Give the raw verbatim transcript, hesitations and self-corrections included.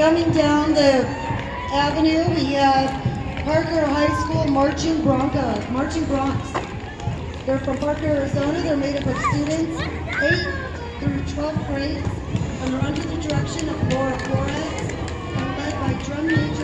coming down the avenue, we have Parker High School Marching Bronca, Marching Broncs. They're from Parker, Arizona. They're made up of students eighth through twelfth grades, and they're under the direction of Laura Flores, and led by drum major